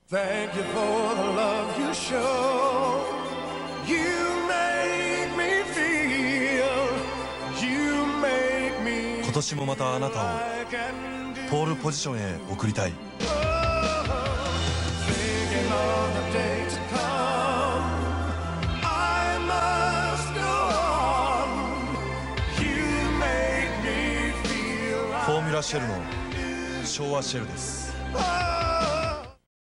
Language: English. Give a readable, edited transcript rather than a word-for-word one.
Thank you for the love you show. You make me feel. You make me. 今年もまたあなたをポールポジションへ送りたい。 Thinking of the day to come. I must go on. You make me feel. フォーミュラシェルの昭和シェルです。